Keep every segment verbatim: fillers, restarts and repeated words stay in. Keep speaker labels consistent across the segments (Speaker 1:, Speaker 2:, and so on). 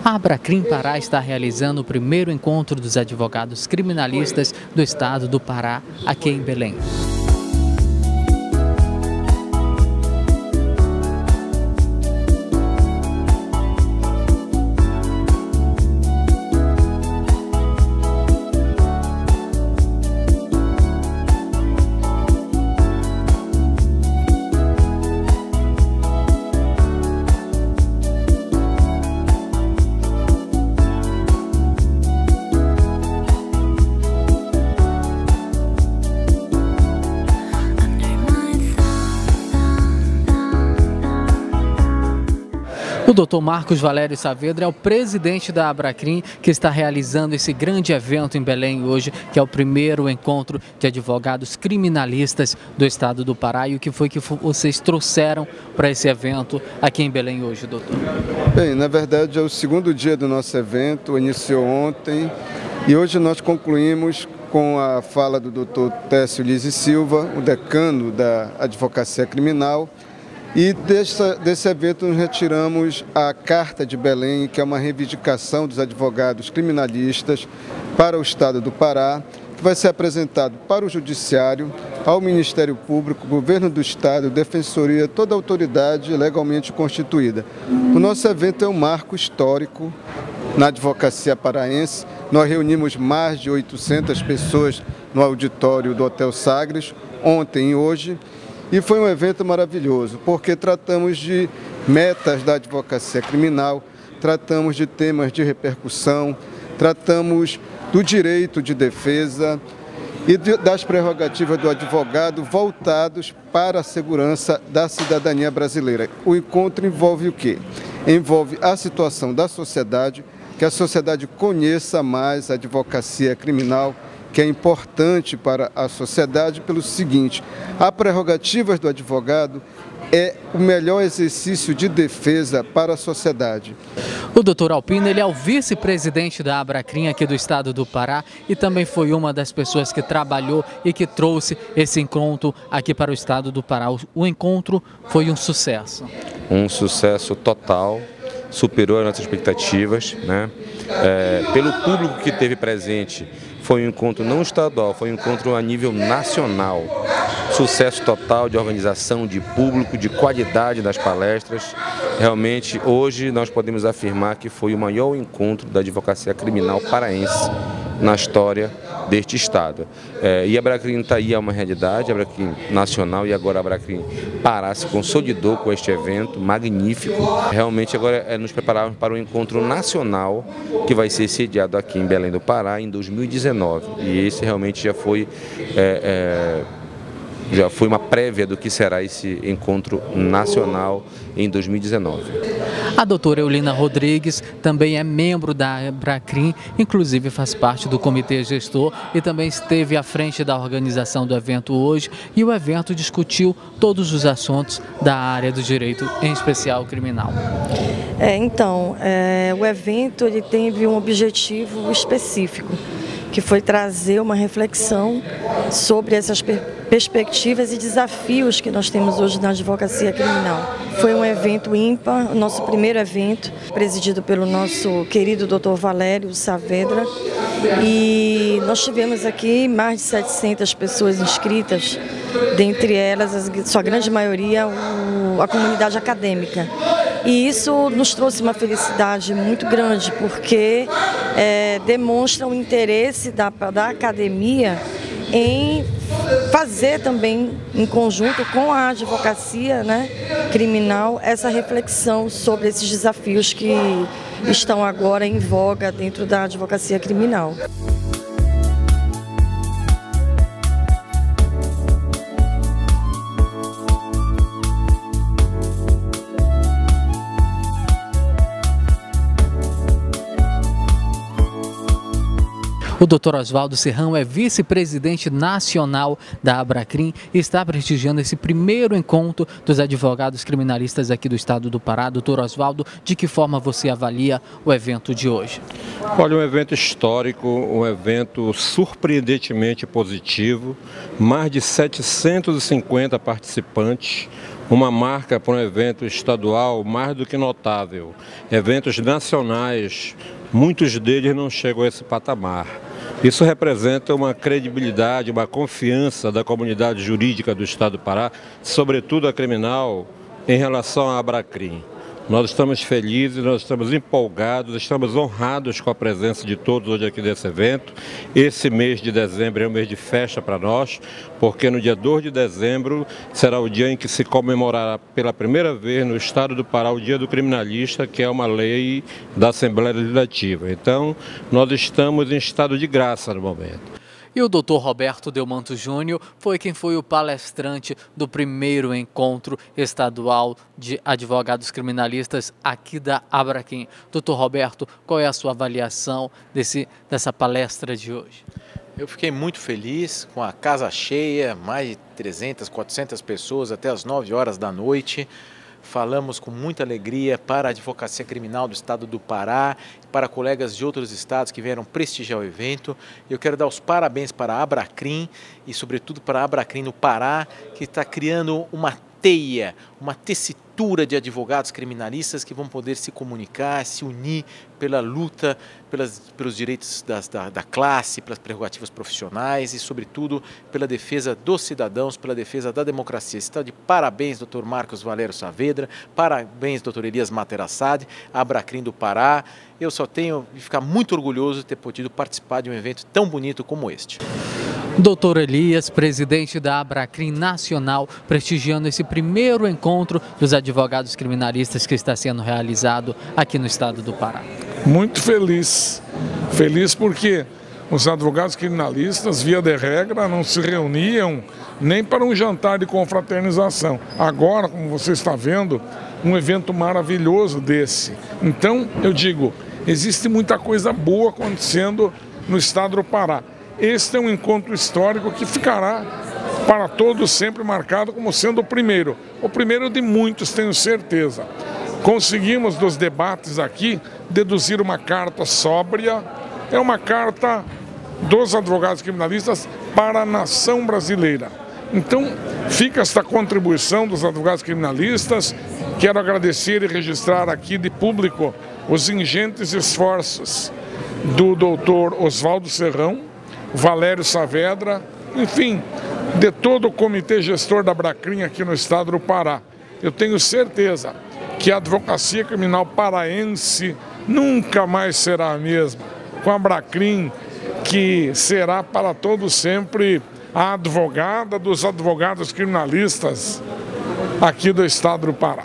Speaker 1: A Abracrim Pará está realizando o primeiro encontro dos advogados criminalistas do estado do Pará, aqui em Belém. O doutor Marcos Valério Saavedra é o presidente da Abracrim, que está realizando esse grande evento em Belém hoje, que é o primeiro encontro de advogados criminalistas do estado do Pará. E o que foi que vocês trouxeram para esse evento aqui em Belém hoje, doutor?
Speaker 2: Bem, na verdade é o segundo dia do nosso evento, iniciou ontem e hoje nós concluímos com a fala do doutor Técio Lise Silva, o decano da Advocacia Criminal. E desse, desse evento nós retiramos a Carta de Belém, que é uma reivindicação dos advogados criminalistas para o estado do Pará, que vai ser apresentado para o Judiciário, ao Ministério Público, Governo do Estado, Defensoria, toda a autoridade legalmente constituída. O nosso evento é um marco histórico na advocacia paraense. Nós reunimos mais de oitocentas pessoas no auditório do Hotel Sagres, ontem e hoje. E foi um evento maravilhoso, porque tratamos de metas da advocacia criminal, tratamos de temas de repercussão, tratamos do direito de defesa e de, das prerrogativas do advogado voltados para a segurança da cidadania brasileira. O encontro envolve o quê? Envolve a situação da sociedade, que a sociedade conheça mais a advocacia criminal, que é importante para a sociedade pelo seguinte: a prerrogativas do advogado é o melhor exercício de defesa para a sociedade.
Speaker 1: O doutor Alpino, ele é o vice-presidente da Abracrim aqui do estado do Pará e também foi uma das pessoas que trabalhou e que trouxe esse encontro aqui para o estado do Pará. O encontro foi um sucesso.
Speaker 3: Um sucesso total, superou as nossas expectativas, né? É, pelo público que teve presente, foi um encontro não estadual, foi um encontro a nível nacional. Sucesso total de organização, de público, de qualidade das palestras. Realmente, hoje nós podemos afirmar que foi o maior encontro da advocacia criminal paraense na história deste estado. É, e a Abracrim está aí, é uma realidade, a Abracrim nacional, e agora a Abracrim Pará se consolidou com este evento magnífico. Realmente agora é nos prepararmos para um encontro nacional que vai ser sediado aqui em Belém do Pará em dois mil e dezenove. E esse realmente já foi... É, é, Já foi uma prévia do que será esse encontro nacional em dois mil e dezenove.
Speaker 1: A doutora Eulina Rodrigues também é membro da Abracrim, inclusive faz parte do comitê gestor e também esteve à frente da organização do evento hoje. E o evento discutiu todos os assuntos da área do direito, em especial criminal.
Speaker 4: É, então, é, o evento ele teve um objetivo específico, que foi trazer uma reflexão sobre essas per perspectivas e desafios que nós temos hoje na advocacia criminal. Foi um evento ímpar, o nosso primeiro evento, presidido pelo nosso querido doutor Valério Saavedra, e nós tivemos aqui mais de setecentas pessoas inscritas, dentre elas, a sua grande maioria, o, a comunidade acadêmica. E isso nos trouxe uma felicidade muito grande, porque é, demonstra o interesse da, da academia em fazer também, em conjunto com a advocacia, né, criminal, essa reflexão sobre esses desafios que estão agora em voga dentro da advocacia criminal.
Speaker 1: O doutor Oswaldo Serrão é vice-presidente nacional da Abracrim e está prestigiando esse primeiro encontro dos advogados criminalistas aqui do estado do Pará. Doutor Oswaldo, de que forma você avalia o evento de hoje?
Speaker 5: Olha, um evento histórico, um evento surpreendentemente positivo, mais de setecentos e cinquenta participantes, uma marca para um evento estadual mais do que notável. Eventos nacionais, muitos deles não chegam a esse patamar. Isso representa uma credibilidade, uma confiança da comunidade jurídica do Estado do Pará, sobretudo a criminal, em relação à Abracrim. Nós estamos felizes, nós estamos empolgados, estamos honrados com a presença de todos hoje aqui nesse evento. Esse mês de dezembro é um mês de festa para nós, porque no dia dois de dezembro será o dia em que se comemorará pela primeira vez no Estado do Pará o Dia do Criminalista, que é uma lei da Assembleia Legislativa. Então, nós estamos em estado de graça no momento.
Speaker 1: E o doutor Roberto Delmanto Júnior foi quem foi o palestrante do primeiro encontro estadual de advogados criminalistas aqui da Abracrim. doutor Roberto, qual é a sua avaliação desse, dessa palestra de hoje?
Speaker 6: Eu fiquei muito feliz com a casa cheia, mais de trezentas, quatrocentas pessoas até as nove horas da noite. Falamos com muita alegria para a Advocacia Criminal do Estado do Pará, para colegas de outros estados que vieram prestigiar o evento. Eu quero dar os parabéns para a Abracrim e, sobretudo, para a Abracrim no Pará, que está criando uma teia, uma tessitura de advogados criminalistas que vão poder se comunicar, se unir pela luta pelas, pelos direitos das, da, da classe, pelas prerrogativas profissionais e, sobretudo, pela defesa dos cidadãos, pela defesa da democracia. Está de parabéns, doutor Marcos Valério Saavedra, parabéns, doutor Elias Materassade, Abracrim do Pará. Eu só tenho de ficar muito orgulhoso de ter podido participar de um evento tão bonito como este.
Speaker 1: doutor Elias, presidente da Abracrim Nacional, prestigiando esse primeiro encontro dos advogados criminalistas que está sendo realizado aqui no estado do Pará.
Speaker 7: Muito feliz, feliz porque os advogados criminalistas, via de regra, não se reuniam nem para um jantar de confraternização. Agora, como você está vendo, um evento maravilhoso desse. Então, eu digo, existe muita coisa boa acontecendo no estado do Pará. Este é um encontro histórico que ficará para todos sempre marcado como sendo o primeiro. O primeiro de muitos, tenho certeza. Conseguimos dos debates aqui deduzir uma carta sóbria, é uma carta dos advogados criminalistas para a nação brasileira. Então, fica esta contribuição dos advogados criminalistas. Quero agradecer e registrar aqui de público os ingentes esforços do doutor Oswaldo Serrão, Valério Saavedra, enfim, de todo o comitê gestor da Abracrim aqui no estado do Pará. Eu tenho certeza que a advocacia criminal paraense nunca mais será a mesma, com a Abracrim, que será para todos sempre a advogada dos advogados criminalistas aqui do estado do Pará.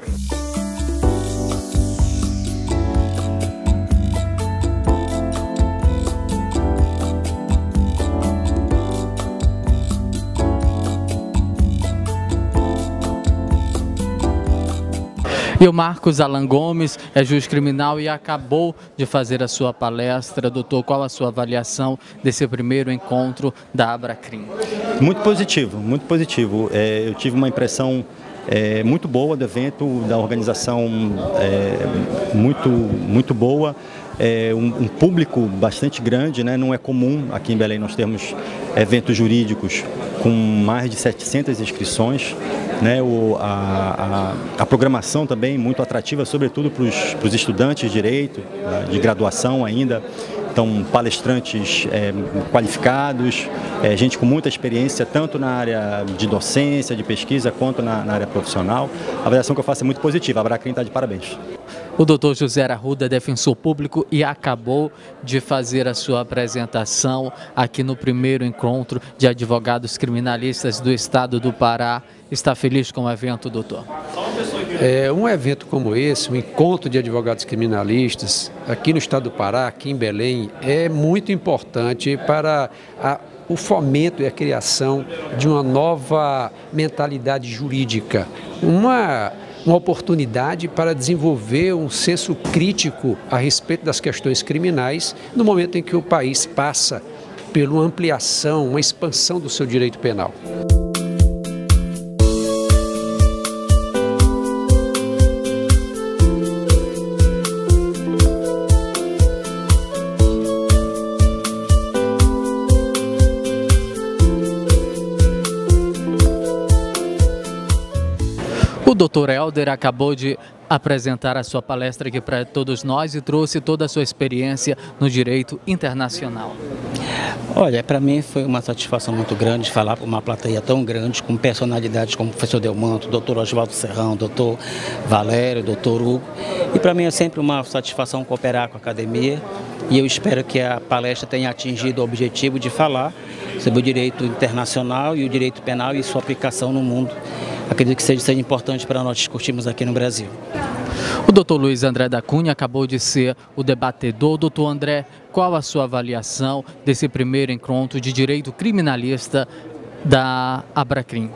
Speaker 1: E o Marcos Alan Gomes é juiz criminal e acabou de fazer a sua palestra. Doutor, qual a sua avaliação desse primeiro encontro da Abracrim?
Speaker 8: Muito positivo, muito positivo. É, eu tive uma impressão é, muito boa do evento, da organização é, muito, muito boa. É, um, um público bastante grande, né? Não é comum aqui em Belém nós termos eventos jurídicos com mais de setecentas inscrições, né? O, a, a, a programação também muito atrativa, sobretudo para os estudantes de direito, de graduação ainda. Então, palestrantes é, qualificados, é, gente com muita experiência, tanto na área de docência, de pesquisa, quanto na, na área profissional. A avaliação que eu faço é muito positiva, a Abracrim está de parabéns.
Speaker 1: O doutor José Arruda é defensor público e acabou de fazer a sua apresentação aqui no primeiro encontro de advogados criminalistas do estado do Pará. Está feliz com o evento, doutor?
Speaker 9: É, um evento como esse, um encontro de advogados criminalistas aqui no estado do Pará, aqui em Belém, é muito importante para a, o fomento e a criação de uma nova mentalidade jurídica. Uma... uma oportunidade para desenvolver um senso crítico a respeito das questões criminais no momento em que o país passa por uma ampliação, uma expansão do seu direito penal.
Speaker 1: O doutor Helder acabou de apresentar a sua palestra aqui para todos nós e trouxe toda a sua experiência no direito internacional.
Speaker 10: Olha, para mim foi uma satisfação muito grande falar para uma plateia tão grande, com personalidades como o professor Delmanto, doutor Oswaldo Serrão, doutor Valério, doutor Hugo. E para mim é sempre uma satisfação cooperar com a academia e eu espero que a palestra tenha atingido o objetivo de falar sobre o direito internacional e o direito penal e sua aplicação no mundo. Acredito que seja, seja importante para nós discutirmos aqui no Brasil.
Speaker 1: O doutor Luiz André da Cunha acabou de ser o debatedor. Doutor André, qual a sua avaliação desse primeiro encontro de direito criminalista da Abracrim?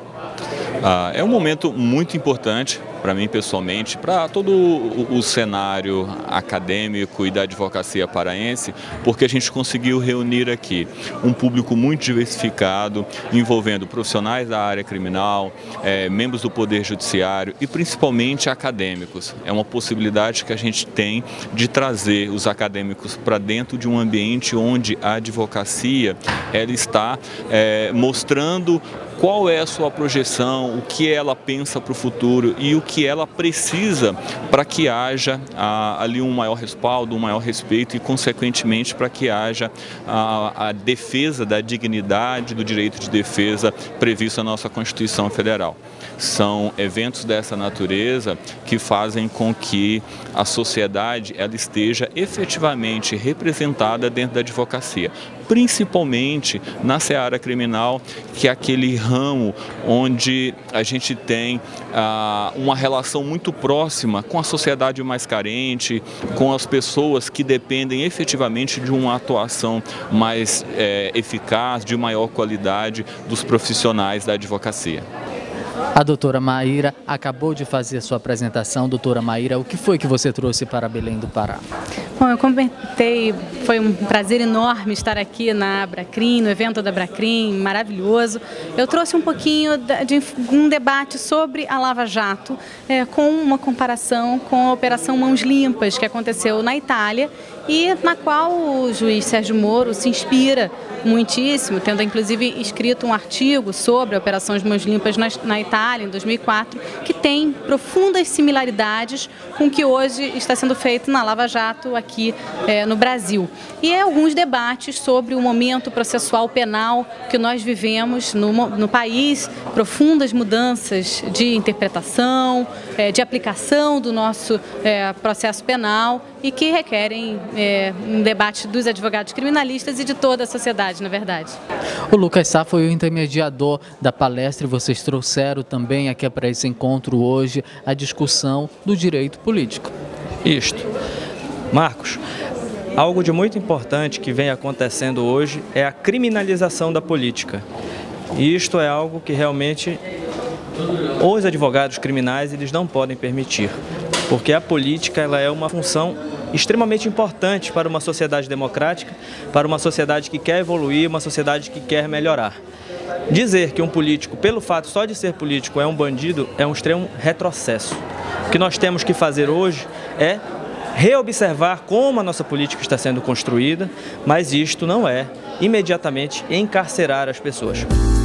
Speaker 11: Ah, é um momento muito importante para mim pessoalmente, para todo o, o cenário acadêmico e da advocacia paraense, porque a gente conseguiu reunir aqui um público muito diversificado, envolvendo profissionais da área criminal, é, membros do Poder Judiciário e principalmente acadêmicos. É uma possibilidade que a gente tem de trazer os acadêmicos para dentro de um ambiente onde a advocacia ela está é, mostrando qual é a sua projeção, o que ela pensa para o futuro e o que ela precisa para que haja ah, ali um maior respaldo, um maior respeito e, consequentemente, para que haja a, a defesa da dignidade do direito de defesa previsto na nossa Constituição Federal. São eventos dessa natureza que fazem com que a sociedade ela esteja efetivamente representada dentro da advocacia, principalmente na seara criminal, que é aquele ramo onde a gente tem ah, uma relação muito próxima com a sociedade mais carente, com as pessoas que dependem efetivamente de uma atuação mais eh, eficaz, de maior qualidade dos profissionais da advocacia.
Speaker 1: A doutora Maíra acabou de fazer a sua apresentação. Doutora Maíra, o que foi que você trouxe para Belém do Pará?
Speaker 12: Bom, eu comentei, foi um prazer enorme estar aqui na Abracrim, no evento da Abracrim, maravilhoso. Eu trouxe um pouquinho de um debate sobre a Lava Jato, é, com uma comparação com a Operação Mãos Limpas, que aconteceu na Itália e na qual o juiz Sérgio Moro se inspira muitíssimo, tendo inclusive escrito um artigo sobre a Operação Mãos Limpas na, na Itália, em dois mil e quatro, que tem profundas similaridades com o que hoje está sendo feito na Lava Jato aqui é, no Brasil. E é alguns debates sobre o momento processual penal que nós vivemos no, no país, profundas mudanças de interpretação, é, de aplicação do nosso é, processo penal e que requerem é, um debate dos advogados criminalistas e de toda a sociedade, na verdade.
Speaker 1: O Lucas Sá foi o intermediador da palestra e vocês trouxeram também aqui para esse encontro hoje a discussão do direito político.
Speaker 13: Isto. Marcos, algo de muito importante que vem acontecendo hoje é a criminalização da política. E isto é algo que realmente os advogados criminais eles não podem permitir, porque a política ela é uma função extremamente importante para uma sociedade democrática, para uma sociedade que quer evoluir, uma sociedade que quer melhorar. Dizer que um político, pelo fato só de ser político, é um bandido, é um extremo retrocesso. O que nós temos que fazer hoje é reobservar como a nossa política está sendo construída, mas isto não é imediatamente encarcerar as pessoas.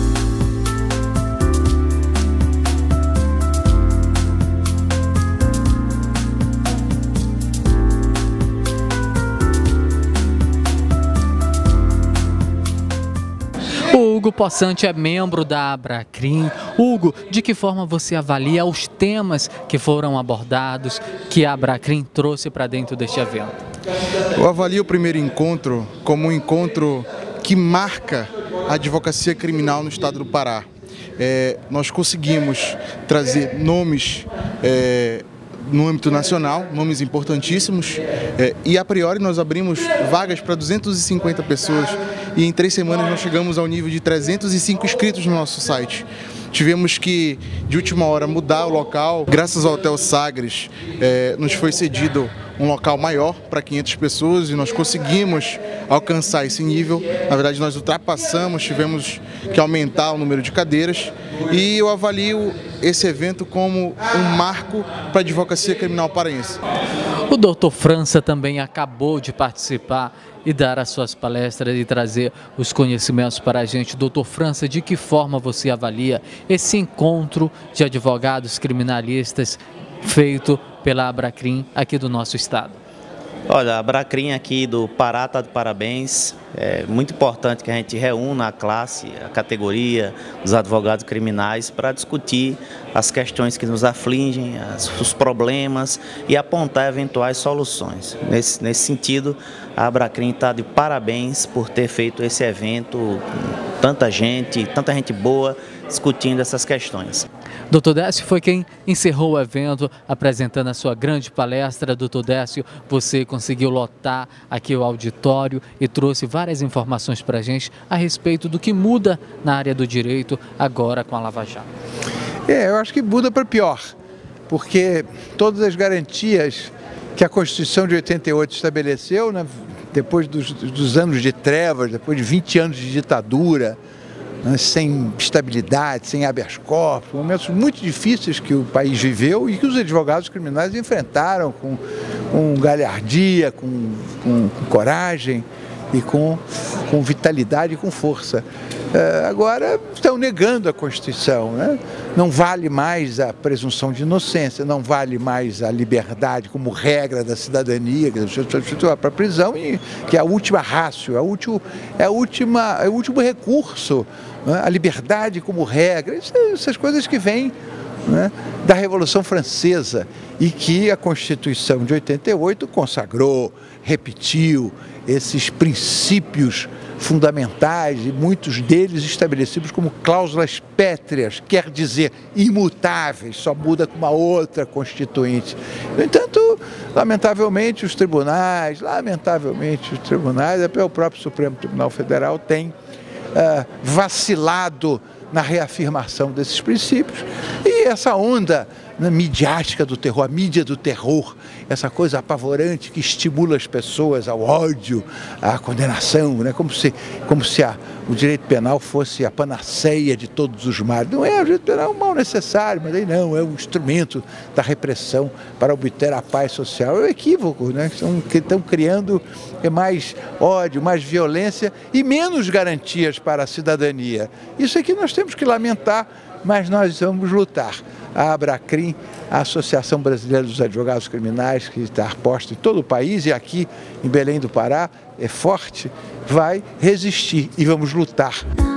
Speaker 1: O Hugo Possante é membro da Abracrim. Hugo, de que forma você avalia os temas que foram abordados, que a Abracrim trouxe para dentro deste evento?
Speaker 14: Eu avalio o primeiro encontro como um encontro que marca a advocacia criminal no estado do Pará. É, nós conseguimos trazer nomes é, no âmbito nacional, nomes importantíssimos, é, e a priori nós abrimos vagas para duzentas e cinquenta pessoas e em três semanas nós chegamos ao nível de trezentos e cinco inscritos no nosso site. Tivemos que, de última hora, mudar o local. Graças ao Hotel Sagres, é, nos foi cedido um local maior para quinhentas pessoas e nós conseguimos alcançar esse nível. Na verdade, nós ultrapassamos, tivemos que aumentar o número de cadeiras e eu avalio esse evento como um marco para a advocacia criminal paraense.
Speaker 1: O doutor França também acabou de participar e dar as suas palestras e trazer os conhecimentos para a gente. Doutor França, de que forma você avalia esse encontro de advogados criminalistas feito pela Abracrim aqui do nosso estado?
Speaker 15: Olha, a Abracrim aqui do Pará está de parabéns. É muito importante que a gente reúna a classe, a categoria, os advogados criminais para discutir as questões que nos afligem, as, os problemas e apontar eventuais soluções. Nesse, nesse sentido, a Abracrim está de parabéns por ter feito esse evento com tanta gente, tanta gente boa discutindo essas questões.
Speaker 1: Doutor Décio foi quem encerrou o evento apresentando a sua grande palestra. Doutor Décio, você conseguiu lotar aqui o auditório e trouxe várias informações para a gente a respeito do que muda na área do direito agora com a Lava Jato.
Speaker 16: É, eu acho que muda para pior, porque todas as garantias que a Constituição de oitenta e oito estabeleceu, né, depois dos, dos anos de trevas, depois de vinte anos de ditadura, sem estabilidade, sem habeas corpus, momentos muito difíceis que o país viveu e que os advogados criminais enfrentaram com, com galhardia, com, com, com coragem e com, com vitalidade e com força. É, agora estão negando a Constituição, né? Não vale mais a presunção de inocência, não vale mais a liberdade como regra da cidadania, que substitui para a prisão, e, que é a última ratio, é, a último, é, a última, é o último recurso, né? A liberdade como regra, essas coisas que vêm, né, da Revolução Francesa e que a Constituição de oitenta e oito consagrou, repetiu esses princípios fundamentais e muitos deles estabelecidos como cláusulas pétreas, quer dizer imutáveis, só muda com uma outra constituinte. No entanto, lamentavelmente os tribunais, lamentavelmente os tribunais, até o próprio Supremo Tribunal Federal tem uh, vacilado na reafirmação desses princípios e essa onda, né, midiática do terror, a mídia do terror, essa coisa apavorante que estimula as pessoas ao ódio, à condenação, né, como se, como se a, o direito penal fosse a panaceia de todos os males. Não é, o direito penal é um mal necessário, mas aí não, é um instrumento da repressão para obter a paz social. É um equívoco, né, que estão criando mais ódio, mais violência e menos garantias para a cidadania. Isso aqui nós temos que lamentar, mas nós vamos lutar. A Abracrim, a Associação Brasileira dos Advogados Criminais, que está posta em todo o país e aqui em Belém do Pará, é forte, vai resistir e vamos lutar.